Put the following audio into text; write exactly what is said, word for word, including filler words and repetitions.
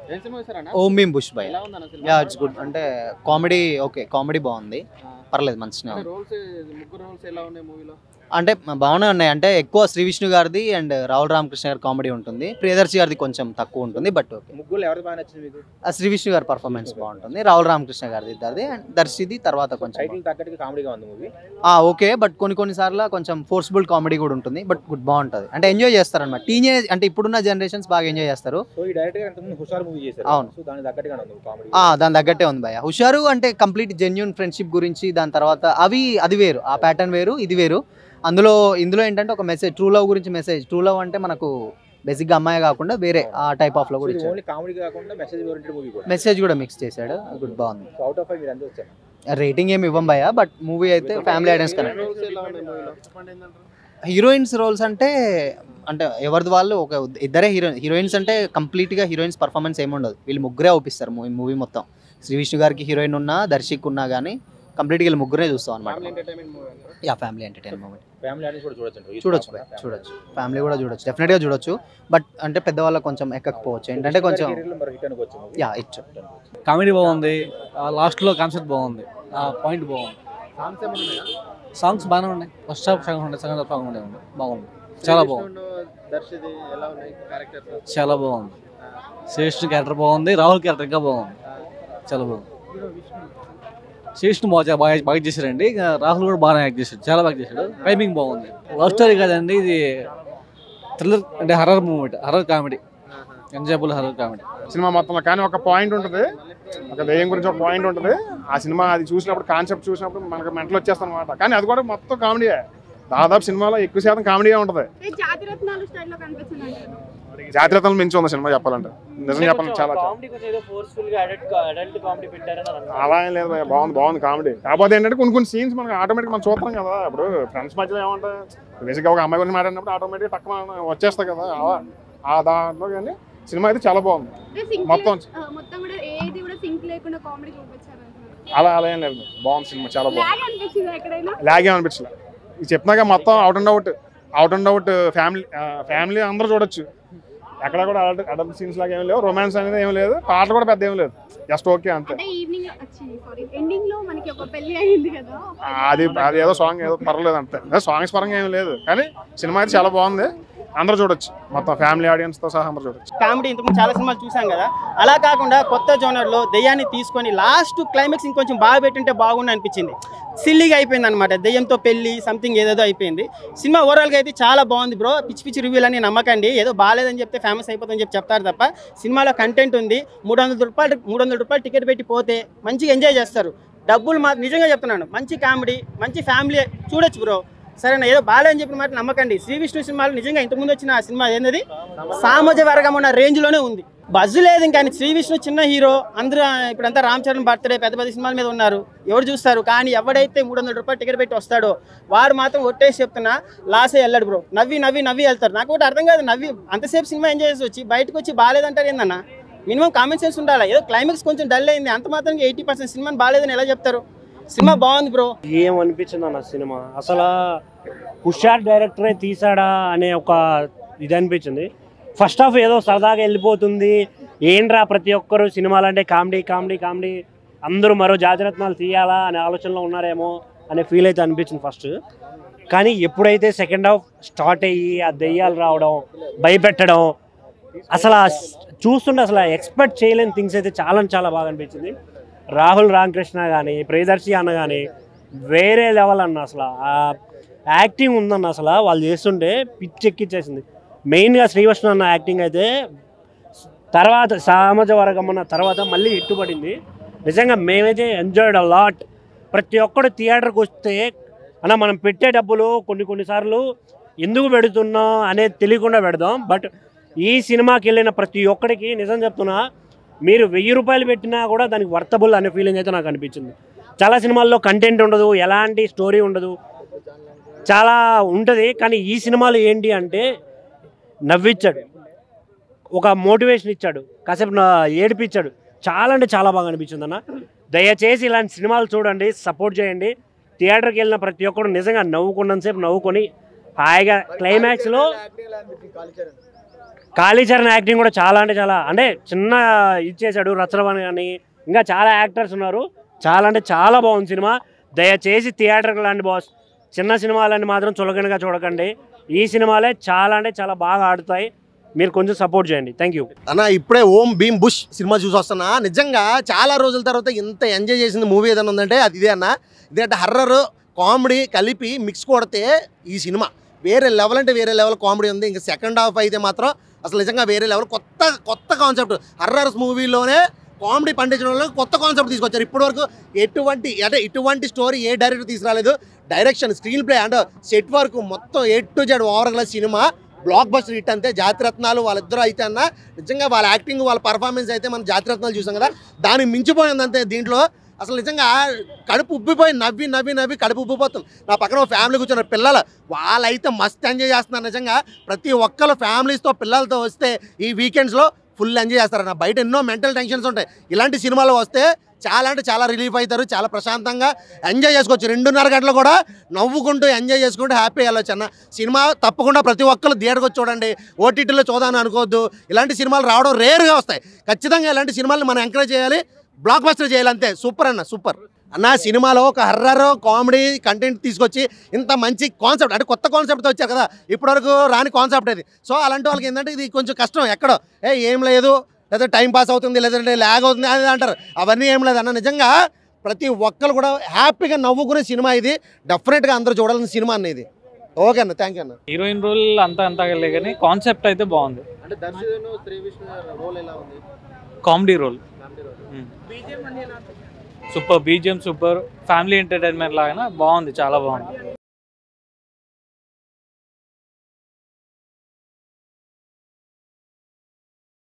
ఓం Bheem bush భయ్య. Yeah it's good. అంటే comedy okay, comedy బాగుంది, పర్లేదు మంచిగా అంటే బాగానే ఉన్నాయి. అంటే ఎక్కువ శ్రీ విష్ణు గారిది అండ్ రాహుల్ రామకృష్ణ గారి కామెడీ ఉంటుంది, ప్రియదర్శి గారిది కొంచెం తక్కువ ఉంటుంది. బట్ ఓకే, ముగ్గురు ఎవరు బాగా నచ్చింది మీకు? శ్రీ విష్ణు గారి పర్ఫార్మెన్స్ బాగుంటుంది, రాహుల్ రామకృష్ణ గారిది ఇద్దరిది అండ్ దర్శిది తర్వాత కొంచెం టైటిల్ తగ్గట్టుగా కామెడీగా ఉంది మూవీ. ఓకే, బట్ కొన్ని కొన్ని సార్లు కొంచెం ఫోర్స్ఫుల్ కామెడీ కూడా ఉంటుంది, బట్ గుడ్ బాగుంటుంది. అంటే ఎంజాయ్ చేస్తారు అనమాట, టీనేజ్ అంటే ఇప్పుడున్న జనరేషన్స్ బాగా ఎంజాయ్ చేస్తారు. సో ఈ డైరెక్టర్ అంతకుముందు హుషారు మూవీ చేశారు. అవును, సో దాని తగ్గట్టుగా ఉంది కామెడీ. దాని తగ్గట్టే ఉంది భయ్య. హుషారు అంటే కంప్లీట్ జెన్యూన్ ఫ్రెండ్షిప్ గురించి, దాని తర్వాత అవి అది వేరు, ఆ ప్యాటర్న్ వేరు, ఇది వేరు. అందులో ఇందులో ఏంటంటే ఒక మెసేజ్, ట్రూ లవ్ గురించి మెసేజ్. ట్రూ లవ్ అంటే మనకు బేసిక్గా అమ్మాయి కాకుండా వేరే ఆ టైప్ ఆఫ్ లో కూడా ఇచ్చాడు. ఓన్లీ కామెడీ కాకుండా మెసేజ్ ఓరియంటెడ్ మూవీ కూడా, మెసేజ్ కూడా మిక్స్ చేశాడు, గుడ్ బాగుంది. అవుట్ ఆఫ్ ఫైవ్ మీరు ఎంత వచ్చారు? రేటింగ్ ఏమి ఇవ్వం భయ్య, బట్ మూవీ అయితే family audience connect. Heroines roles అంటే అంటే ఎవరిది వాళ్ళు ఒక ఇద్దరే హీరోయిన్. హీరోయిన్స్ అంటే కంప్లీట్గా హీరోయిన్స్ పర్ఫార్మెన్స్ ఏమి ఉండదు, వీళ్ళు ముగ్గురే ఒప్పిస్తారు మూవీ మూవీ మొత్తం. శ్రీ విష్ణు గారికి హీరోయిన్ ఉన్నా, దర్శిక్ ఉన్నా కానీ కంప్లీట్గా వీళ్ళు ముగ్గురే చూస్తాం అనమాట. Yeah family entertainment, family audience కూడా చూడొచ్చు. చూడొచ్చు చూడొచ్చు ఫ్యామిలీ కూడా చూడొచ్చు, డెఫినెట్గా చూడొచ్చు. బట్ అంటే పెద్దవాళ్ళకి కొంచెం ఎక్కకపోవచ్చు, ఏంటంటే కొంచెం యా ఇచ్చు. కామెడీ బాగుంది, లాస్ట్లో కాన్సెప్ట్ బాగుంది, పాయింట్ బాగుంది, సాంగ్స్ బాగానే ఉన్నాయి. ఫస్ట్ హాఫ్ సాంగ్ ఉండే, సెకండ్ హాఫ్ సాంగ్ ఉండే బాగుంది, చాలా బాగుంది, చాలా బాగుంది. శ్రేష్ఠ క్యారెక్టర్ బాగుంది, రాహుల్ క్యారెక్టర్ ఇంకా బాగుంది, చాలా బాగుంది. శ్రేష్ఠ బాగా బాగా బాగా చేశారండి, రాహుల్ కూడా బాగా యాక్ట్ చేశాడు, చాలా బాగా చేశాడు. టైమింగ్ బాగుంది. లవ్ స్టోరీ కాదండి, ఇది థ్రిల్లర్ అంటే horror movie, horror comedy, enjoyable horror comedy సినిమా మొత్తంలో. కానీ ఒక పాయింట్ ఉంటుంది, ఒక దెయ్యం గురించి ఒక పాయింట్ ఉంటుంది. ఆ సినిమా అది చూసినప్పుడు, కాన్సెప్ట్ చూసినప్పుడు మనకు మెంటల్ వచ్చేస్తాం అనమాట. కానీ అది కూడా మొత్తం కామెడీయే, దాదాపు సినిమాలో ఎక్కువ శాతం కామెడీయే ఉంటుంది. జాతిరత్నాలు మించి ఉంది సినిమా చెప్పాలంటే, నిజం చెప్పాలంటే చాలా. అలా ఏం లేదు, బాగుంది బాగుంది కామెడీ. కాకపోతే ఏంటంటే కొన్ని కొన్ని సీన్స్ మనకి ఆటోమేటిక్ మనం చూస్తాం కదా. ఇప్పుడు ఫ్రెండ్స్ మధ్యలో ఏమంటే బేసిక్గా ఒక అమ్మాయి గురించి మాట్లాడినప్పుడు ఆటోమేటిక్ తక్కువ వచ్చేస్తాయి కదా, ఆ దాంట్లో. కానీ సినిమా అయితే చాలా బాగుంది మొత్తం. అలా అలా ఏం లేదు, బాగుంది సినిమా, చాలా బాగుంది. లాగ్ ఏమనిపించలే, ఇది చెప్పినాక మొత్తం out and out out and out family family అందరూ చూడొచ్చు. ఎక్కడ కూడా అడల్ట్ సీన్స్ లాగా ఏం లేవు, రొమాన్స్ అనేది ఏం లేదు, పాటలు కూడా పెద్ద ఏం లేదు, జస్ట్ ఓకే అంతే. అది అది ఏదో సాంగ్ ఏదో పర్లేదు అంతే, సాంగ్స్ పరంగా ఏం లేదు. కానీ సినిమా అయితే చాలా బాగుంది, అందరూ చూడొచ్చు, మొత్తం ఫ్యామిలీ ఆడియన్స్ తో సహా అందరూ చూడొచ్చు. కామెడీ ఇంతకు చాలా సినిమాలు చూసాం కదా, అలా కాకుండా కొత్త జోనర్ లో దెయ్యాన్ని తీసుకొని లాస్ట్ క్లైమాక్స్ ఇంకొంచెం బాగా పెట్టుంటే బాగుండి అనిపించింది. సిల్లీగా అయిపోయింది అనమాట, దెయ్యంతో పెళ్లి సంథింగ్ ఏదేదో అయిపోయింది. సినిమా ఓవరాల్గా అయితే చాలా బాగుంది బ్రో. పిచ్చి పిచ్చి రివ్యూలు అని నమ్మకండి, ఏదో బాగాలేదని చెప్తే ఫేమస్ అయిపోతుందని చెప్పి చెప్తారు తప్ప సినిమాలో కంటెంట్ ఉంది. మూడు వందల రూపాయలు మూడు వందల రూపాయలు టికెట్ పెట్టి పోతే మంచిగా ఎంజాయ్ చేస్తారు. డబ్బులు మా నిజంగా చెప్తున్నాను, మంచి కామెడీ, మంచి ఫ్యామిలీ చూడొచ్చు బ్రో. సరేనా, ఏదో బాగాలేదని చెప్పిన మాట నమ్మకండి. శ్రీ విష్ణు సినిమాలు నిజంగా ఇంతకుముందు వచ్చిన ఆ సినిమా ఏంటది సామాజ వర్గం ఉన్న రేంజ్లోనే ఉంది, బజ్జు లేదు. కానీ శ్రీ విష్ణు చిన్న హీరో, అందరూ ఇప్పుడంతా రామ్ చరణ్ బర్త్డే పెద్ద పెద్ద సినిమాల మీద ఉన్నారు, ఎవరు చూస్తారు. కానీ ఎవడైతే మూడు వందల రూపాయలు టికెట్ పెట్టి వస్తాడో వాడు మాత్రం ఒట్టేసి చెప్తున్నా లాసే వెళ్ళాడు బ్రో. నవ్వి నవ్వి నవ్వి వెళ్తారు. నాకు ఒకటి అర్థం కాదు, నవ్వి అంతసేపు సినిమా ఎంజాయ్ చేసి వచ్చి బయటకు వచ్చి బాగాలేదంటారు ఏందన్న. మినిమం కామన్ సెన్స్ ఉండాలి. ఏదో క్లైమాక్స్ కొంచెం డల్ అయింది, అంత మాత్రం ఎయిటీ పర్సెంట్ సినిమాని బాగాలేదని ఎలా చెప్తారు? సినిమా బాగుంది బ్రో. ఏమనిపించింది అన్న సినిమా, అసలు హుషార్ డైరెక్టరే తీసాడా అనే ఒక ఇది అనిపించింది. ఫస్ట్ హాఫ్ ఏదో సరదాగా వెళ్ళిపోతుంది, ఏంట్రా ప్రతి ఒక్కరు సినిమాలు అంటే కామెడీ కామెడీ కామెడీ, అందరూ మరో జాతిరత్నాలు తీయాలా అనే ఆలోచనలో ఉన్నారేమో అనే ఫీల్ అయితే అనిపించింది ఫస్ట్. కానీ ఎప్పుడైతే సెకండ్ హాఫ్ స్టార్ట్ అయ్యి ఆ దెయ్యాలు రావడం, భయపెట్టడం, అసలు చూస్తుంటే అసలు ఎక్స్పెక్ట్ చేయలేని థింగ్స్ అయితే చాలా చాలా బాగా అనిపించింది. రాహుల్ రామకృష్ణ కానీ, ప్రియదర్శి అన్న కానీ వేరే లెవెల్ అన్న. అసలు ఆ యాక్టింగ్ ఉందన్న, అసలు వాళ్ళు చేస్తుంటే పిచ్చెక్కిచ్చేసింది. మెయిన్గా శ్రీవిష్ణు అన్న యాక్టింగ్ అయితే తర్వాత సామాజ వర్గం అన్న తర్వాత మళ్ళీ ఇట్టుబడింది. నిజంగా మేమైతే ఎంజాయ్డ్ అ లాట్. ప్రతి ఒక్కడు థియేటర్కి వస్తే అన్న మనం పెట్టే డబ్బులు కొన్ని కొన్నిసార్లు ఎందుకు పెడుతున్నాం అనేది తెలియకుండా పెడదాం. బట్ ఈ సినిమాకి వెళ్ళిన ప్రతి ఒక్కడికి నిజం చెప్తున్నా, మీరు వెయ్యి రూపాయలు పెట్టినా కూడా దానికి వర్తబుల్ అనే ఫీలింగ్ అయితే నాకు అనిపించింది. చాలా సినిమాల్లో కంటెంట్ ఉండదు, ఎలాంటి స్టోరీ ఉండదు, చాలా ఉంటుంది. కానీ ఈ సినిమాలో ఏంటి అంటే నవ్విచ్చాడు, ఒక మోటివేషన్ ఇచ్చాడు, కాసేపు ఏడిపించాడు. చాలా అంటే చాలా బాగా అనిపించింది అన్న. దయచేసి ఇలాంటి సినిమాలు చూడండి, సపోర్ట్ చేయండి. థియేటర్కి వెళ్ళిన ప్రతి ఒక్కరు నిజంగా నవ్వుకున్నంతసేపు నవ్వుకొని హాయిగా క్లైమాక్స్లో కాళీచరణ్ యాక్టింగ్ కూడా చాలా అంటే చాలా అంటే చిన్న ఇచ్చేసాడు రచరవన్ కానీ ఇంకా చాలా యాక్టర్స్ ఉన్నారు. చాలా అంటే చాలా బాగుంది సినిమా. దయచేసి థియేటర్కి లాంటి బాస్, చిన్న సినిమాలన్నీ మాత్రం చులకనగా చూడకండి. ఈ సినిమాలే చాలా అంటే చాలా బాగా ఆడుతాయి. మీరు కొంచెం సపోర్ట్ చేయండి. థ్యాంక్ యూ అన్న. ఇప్పుడే ఓం భీమ్ బుష్ సినిమా చూసి వస్తున్నా. నిజంగా చాలా రోజుల తర్వాత ఇంత ఎంజాయ్ చేసింది మూవీ ఏదైనా ఉందంటే అది ఇదే అన్న. ఇదేంటే హర్రర్ కామెడీ కలిపి మిక్స్ కొడితే ఈ సినిమా వేరే లెవెల్ అంటే వేరే లెవెల్ కామెడీ ఉంది. ఇంకా సెకండ్ హాఫ్ అయితే మాత్రం అసలు నిజంగా వేరే లెవెల్. కొత్త కొత్త కాన్సెప్ట్ హర్రర్స్ మూవీలోనే కామెడీ పండించడంలో కొత్త కాన్సెప్ట్ తీసుకొచ్చారు. ఇప్పటివరకు ఎటువంటి అంటే ఇటువంటి స్టోరీ ఏ డైరెక్టర్ తీసుకురాలేదు. Direction, screen play and set work మొత్తం ఏ టు జెడ్ ఓవర్గా సినిమా బ్లాక్ బస్టర్ హిట్. అంతే జాతిరత్నాలు వాళ్ళిద్దరూ అయితే అన్న నిజంగా వాళ్ళ యాక్టింగ్ వాళ్ళ పర్ఫార్మెన్స్ అయితే మనం జాతిరత్నాలు చూసాం కదా, దానికి మించిపోయింది అంతే దీంట్లో. అసలు నిజంగా కడుపు ఉబ్బిపోయి నవ్వి నవ్వి నవ్వి కడుపు ఉబ్బిపోతుంది. నా పక్కన ఫ్యామిలీ కూర్చున్నారు పిల్లలు, వాళ్ళైతే మస్త్ ఎంజాయ్ చేస్తున్నారు. నిజంగా ప్రతి ఒక్కరు ఫ్యామిలీస్తో పిల్లలతో వస్తే ఈ వీకెండ్స్లో ఫుల్ ఎంజాయ్ చేస్తారన్న. బయట ఎన్నో మెంటల్ టెన్షన్స్ ఉంటాయి, ఇలాంటి సినిమాలు వస్తే చాలా అంటే చాలా రిలీఫ్ అవుతారు. చాలా ప్రశాంతంగా ఎంజాయ్ చేసుకోవచ్చు. రెండున్నర గంటలు కూడా నవ్వుకుంటూ ఎంజాయ్ చేసుకుంటూ హ్యాపీ వెళ్ళొచ్చు అన్న. సినిమా తప్పకుండా ప్రతి ఒక్కరు థియేటర్కి వచ్చి చూడండి. ఓటీటీలో చూద్దామని అనుకోవద్దు. ఇలాంటి సినిమాలు రావడం రేర్గా వస్తాయి. ఖచ్చితంగా ఇలాంటి సినిమాలను మనం ఎంకరేజ్ చేయాలి, బ్లాక్ బస్టర్ చేయాలి. అంతే. సూపర్ అన్న, సూపర్ అన్న. సినిమాలో ఒక హర్రర్ కామెడీ కంటెంట్ తీసుకొచ్చి ఇంత మంచి కాన్సెప్ట్ అంటే కొత్త కాన్సెప్ట్తో వచ్చారు కదా, ఇప్పటివరకు రాని కాన్సెప్ట్ ఇది. సో అలాంటి వాళ్ళకి ఏంటంటే ఇది కొంచెం కష్టం. ఎక్కడో ఏ ఏం లేదు, లేదా టైం పాస్ అవుతుంది, లేదంటే ల్యాగ్ అవుతుంది అది అంటారు. అవన్నీ ఏం లేదు అన్న. నిజంగా ప్రతి ఒక్కరు కూడా హ్యాపీగా నవ్వుకునే సినిమా ఇది. డెఫినెట్గా అందరూ చూడాల్సిన సినిమా అన్న ఇది. ఓకే అన్న, థ్యాంక్ యూ అన్న. హీరోయిన్ రోల్ అంతా అంతా కానీ కాన్సెప్ట్ అయితే బాగుంది. అంటే దర్శన్ శ్రీ విష్ణు రోల్ ఎలా ఉంది? Comedy role super, BGM super, family entertainment లాగా బాగుంది, చాలా బాగుంది.